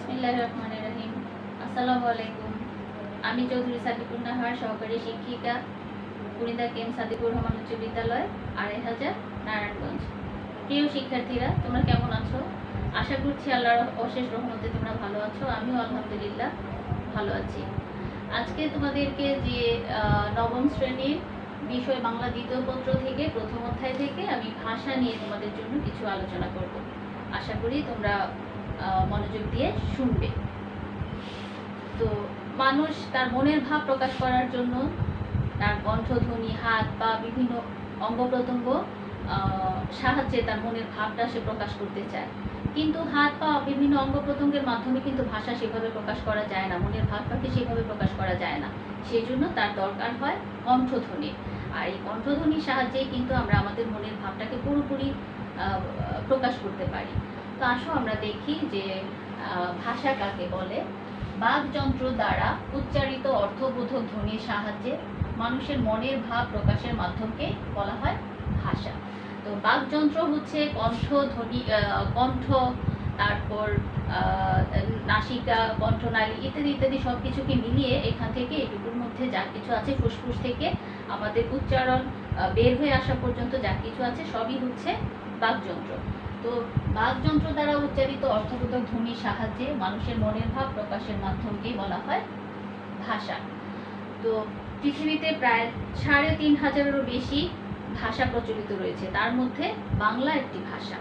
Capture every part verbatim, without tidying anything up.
বিসমিল্লাহির রহমানির রহিম। আসসালামু আলাইকুম। আমি চৌধুরী সাদিকুর নাহার, সহকারী শিক্ষিকা, কুড়িদা কেম সাদিকুর রহমান উচ্চ বিদ্যালয়, আড়াই হাজার, নারায়ণগঞ্জ। প্রিয় শিক্ষার্থীরা, তোমরা কেমন আছো? আশা করছি আল্লাহর অশেষ রহমতে তোমরা ভালো আছো। আমিও আলহামদুলিল্লাহ ভালো আছি। আজকে তোমাদেরকে যে নবম শ্রেণীর বিষয় বাংলা দ্বিতীয় পত্র থেকে প্রথম অধ্যায় থেকে আমি ভাষা নিয়ে তোমাদের জন্য কিছু আলোচনা করব। আশা করি তোমরা মনোযোগ দিয়ে শুনবে। তো মানুষ তার মনের ভাব প্রকাশ করার জন্য তার কণ্ঠধ্বনি, হাত পা, বিভিন্ন অঙ্গ প্রত্যঙ্গ সাহায্যে তার মনের ভাবটা সে প্রকাশ করতে চায়। কিন্তু হাত পা বিভিন্ন অঙ্গ প্রত্যঙ্গের মাধ্যমে কিন্তু ভাষা সেভাবে প্রকাশ করা যায় না, মনের ভাবটাকে সেভাবে প্রকাশ করা যায় না। সেই জন্য তার দরকার হয় কণ্ঠধ্বনি। আর এই কণ্ঠধ্বনির সাহায্যেই কিন্তু আমরা আমাদের মনের ভাবটাকে পুরোপুরি প্রকাশ করতে পারি। তো আসো আমরা দেখি যে ভাষা কাকে বলে। বাকযন্ত্র দ্বারা উচ্চারিত অর্থবোধক ধ্বনির সাহায্যে মানুষের মনের ভাব প্রকাশের মাধ্যমকে বলা হয় ভাষা। তো বাকযন্ত্র হচ্ছে কণ্ঠ, ধ্বনি, কণ্ঠ, তারপর নাসিকা, কণ্ঠনালী ইত্যাদি ইত্যাদি সব কিছুকে মিলিয়ে এখান থেকে এটুকুর মধ্যে যা কিছু আছে, ফুসফুস থেকে আমাদের উচ্চারণ বের হয়ে আসা পর্যন্ত যা কিছু আছে সবই হচ্ছে বাকযন্ত্র। তো বাকযন্ত্র দ্বারা উচ্চারিত অর্থবোধক ধ্বনির সাহায্যে মানুষের মনের ভাব প্রকাশের মাধ্যমকেই বলা হয় ভাষা। তো পৃথিবীতে প্রায় সাড়ে তিন হাজারেরও বেশি ভাষা প্রচলিত রয়েছে, তার মধ্যে বাংলা একটি ভাষা।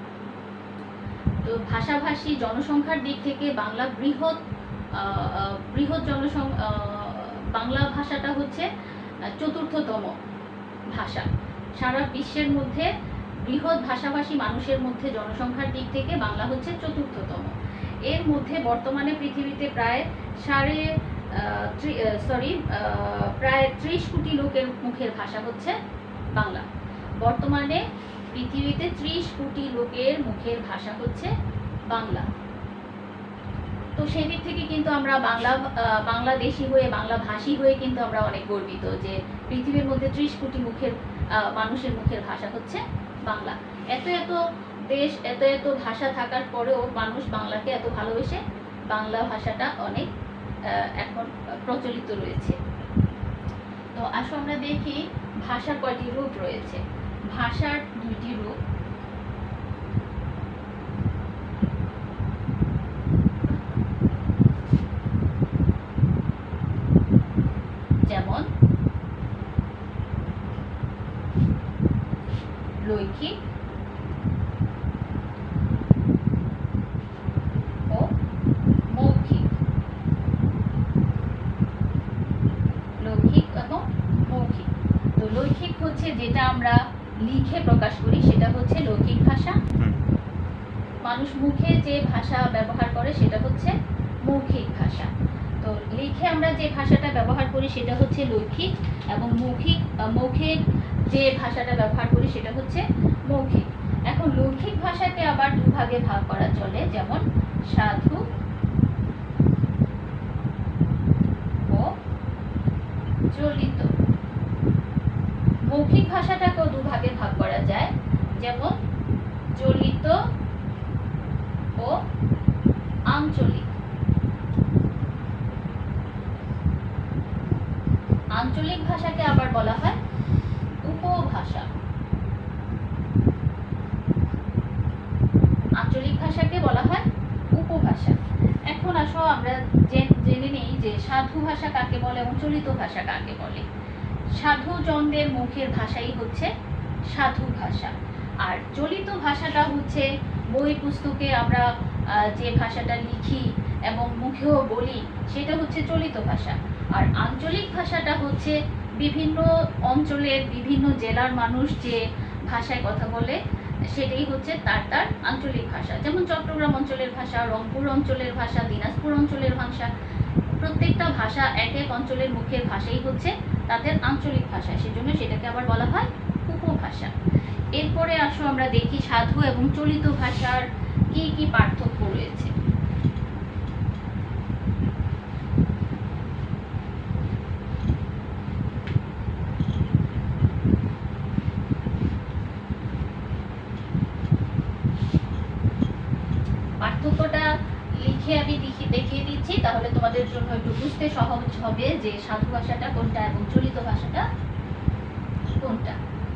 তো ভাষাভাষী জনসংখ্যার দিক থেকে বাংলা বৃহৎ বৃহৎ জনসং বাংলা ভাষাটা হচ্ছে চতুর্থতম ভাষা। সারা বিশ্বের মধ্যে বৃহৎ ভাষাভাষী মানুষের মধ্যে জনসংখ্যার দিক থেকে বাংলা হচ্ছে চতুর্থতম। এর মধ্যে বর্তমানে পৃথিবীতে প্রায় সাড়ে সরি প্রায় ত্রিশ কোটি লোকের মুখের ভাষা হচ্ছে বাংলা। বর্তমানে পৃথিবীতে ত্রিশ কোটি লোকের মুখের ভাষা হচ্ছে বাংলা। তো সেই দিক থেকে কিন্তু আমরা বাংলা বাংলাদেশি হয়ে, বাংলা ভাষী হয়ে কিন্তু আমরা অনেক গর্বিত যে পৃথিবীর মধ্যে ত্রিশ কোটি মুখের মানুষের মুখের ভাষা হচ্ছে বাংলা। এত এত দেশ, এত এত ভাষা থাকার পরেও মানুষ বাংলাকে এত ভালোবেসে বাংলা ভাষাটা অনেক এখন প্রচলিত রয়েছে। তো আসো আমরা দেখি ভাষার কয়টি রূপ রয়েছে। ভাষার দুইটি রূপ। যেমন লৈখিক ও মৌখিক। লৈখিক এবং মৌখিক। তো লৈখিক হচ্ছে যেটা আমরা লিখে প্রকাশ করি, সেটা হচ্ছে লৈখিক ভাষা। মানুষ মুখে যে ভাষা ব্যবহার করে সেটা হচ্ছে মৌখিক ভাষা। তো লিখে আমরা যে ভাষাটা ব্যবহার করি সেটা হচ্ছে লৈখিক, এবং মৌখিক মৌখিক যে ভাষাটা ব্যবহার করি সেটা হচ্ছে মৌখিক। এখন লৈখিক ভাষাকে আবার দুভাগে ভাগ করা চলে, যেমন সাধু ও চলিত। মৌখিক ভাষাটাকেও দুভাগে ভাগ করা যায়, যেমন চলিত ও আঞ্চলিক। আঞ্চলিক ভাষাকে আবার বলা হয় উপভাষা। আঞ্চলিক ভাষাকে বলা হয় উপভাষা। এখন আসো আমরা জেনে নেই যে সাধু ভাষা কাকে বলে এবং চলিত ভাষা কাকে বলে। সাধুজনদের মুখের ভাষাই হচ্ছে সাধু ভাষা, আর চলিত ভাষাটা হচ্ছে বই পুস্তকে আমরা যে ভাষাটা লিখি এবং মুখেও বলি সেটা হচ্ছে চলিত ভাষা। আর আঞ্চলিক ভাষাটা হচ্ছে বিভিন্ন অঞ্চলের, বিভিন্ন জেলার মানুষ যে ভাষায় কথা বলে সেটাই হচ্ছে তার তার আঞ্চলিক ভাষা। যেমন চট্টগ্রাম অঞ্চলের ভাষা, রংপুর অঞ্চলের ভাষা, দিনাজপুর অঞ্চলের ভাষা। প্রত্যেকটা ভাষা এক এক অঞ্চলের মুখের ভাষাই হচ্ছে তাদের আঞ্চলিক ভাষা, সেজন্য সেটাকে আবার বলা হয় উপভাষা। এরপরে আসো আমরা দেখি সাধু এবং চলিত ভাষার কি কি পার্থক্য রয়েছে। পার্থক্যটা লিখে আমি লিখে দেখিয়ে দিচ্ছি, তাহলে তোমাদের জন্য একটু বুঝতে সহজ হবে যে সাধু ভাষাটা কোনটা এবং চলিত ভাষাটা কোনটা।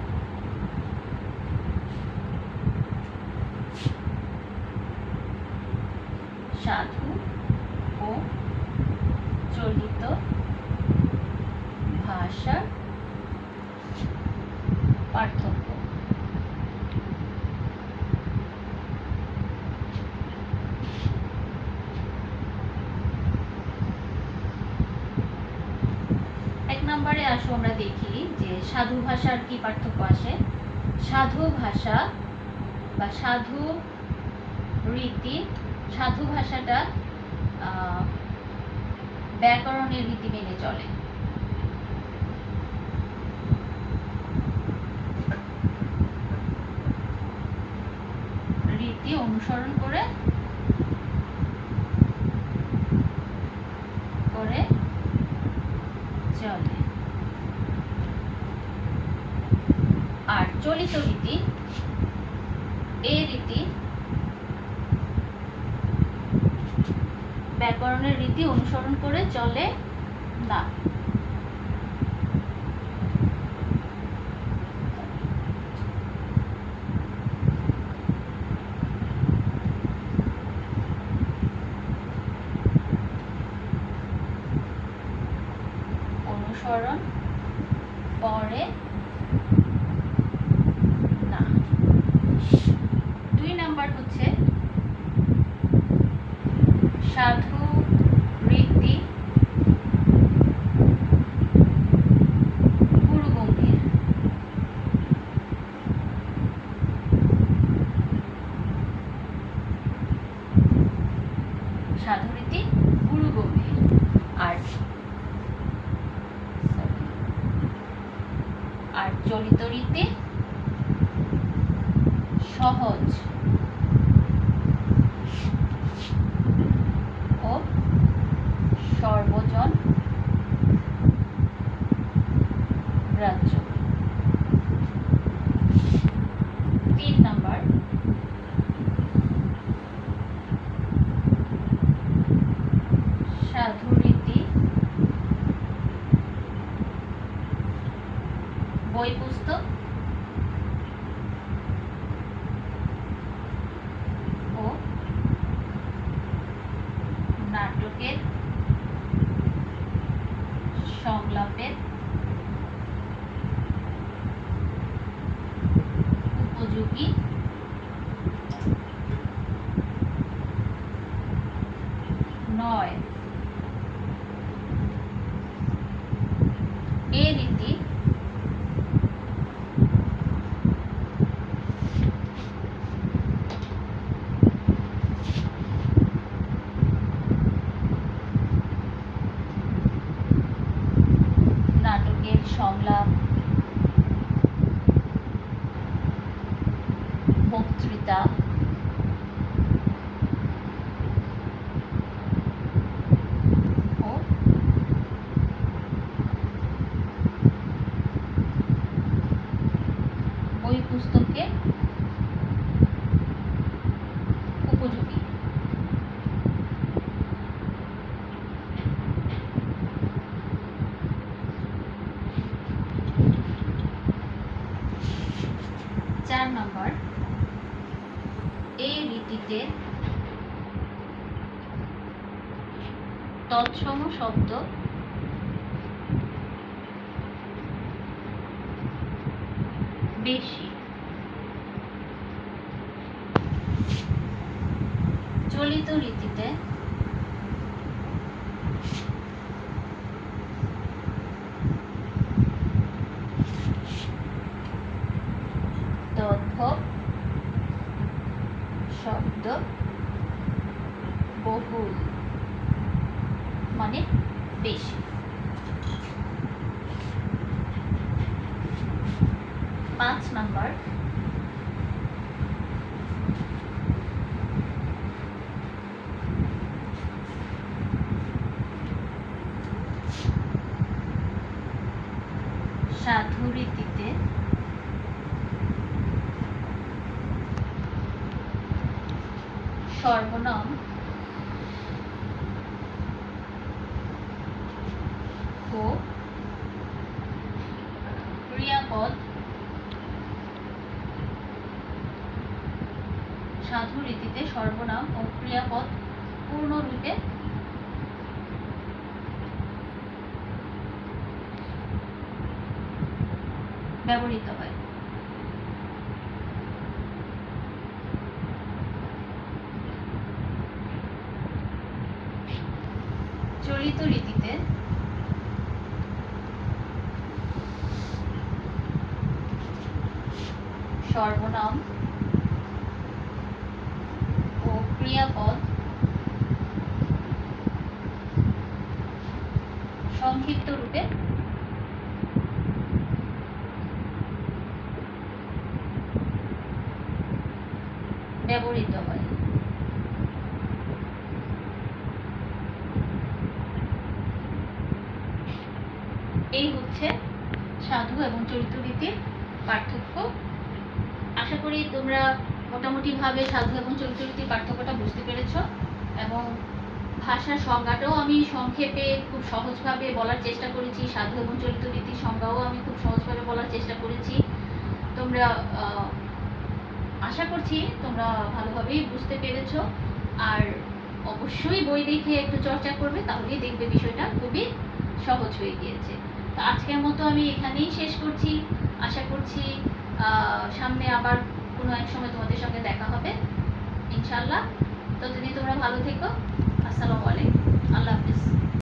সাধু ও চলিত ভাষার পার্থক্য। এক নম্বরে আসো আমরা দেখি যে সাধু ভাষার কি পার্থক্য আসে। সাধু ভাষা বা সাধু রীতি, সাধু ভাষাটা ব্যাকরণের রীতি মেনে চলে। রীতি অনুসরণ করে করে চলে। আর চলিত রীতি, এই রীতি ব্যাকরণের রীতি অনুসরণ করে চলে না। অনুসরণ করে না। দুই নাম্বার হচ্ছে সাধু রীতি গুরুগম্ভীর। সাধু রীতি গুরুগম্ভীর। আর আর চলিত রীতি সহজ ও সর্বজন গ্রাহ্য। তিন নাম্বার সাধু রীতি বই পুস্তক ও নাটকের সংলাপের উপযোগী নয়। এই রীতি নাটকের সংলাপ, বক্তৃতা ও বই পুস্তকের উপযোগী। চার নম্বর এই রীতিতে তৎসম শব্দ বেশি। চলিত রীতিতে তদ্ভব শব্দ বহুল মানে বেশি। পাঁচ নাম্বার সাধু রীতিতে সর্বনাম ও ক্রিয়াপদ সাধু রীতিতে সর্বনাম ও ক্রিয়াপদ পূর্ণরূপে ব্যবহৃত হয়। চলিত রীতিতে সর্বনাম ও ক্রিয়াপদ সংক্ষিপ্ত রূপে ব্যবহৃত হয়। এই হচ্ছে সাধু এবং চরিত্র রীতির পার্থক্য। আশা করি তোমরা মোটামুটিভাবে সাধু এবং চরিত্র রীতির পার্থক্যটা বুঝতে পেরেছ, এবং ভাষার সংজ্ঞাটাও আমি সংক্ষেপে খুব সহজভাবে বলার চেষ্টা করেছি। সাধু এবং চরিত্র রীতির সংজ্ঞাও আমি খুব সহজভাবে বলার চেষ্টা করেছি। তোমরা আশা করছি তোমরা ভালোভাবেই বুঝতে পেরেছ। আর অবশ্যই বই দেখে একটু চর্চা করবে, তাহলেই দেখবে বিষয়টা খুবই সহজ হয়ে গিয়েছে। তো আজকের মতো আমি এখানেই শেষ করছি। আশা করছি সামনে আবার কোনো এক সময় তোমাদের সঙ্গে দেখা হবে ইনশাল্লাহ। ততদিন তোমরা ভালো থেকো। আসসালামু আলাইকুম। আল্লাহ হাফিজ।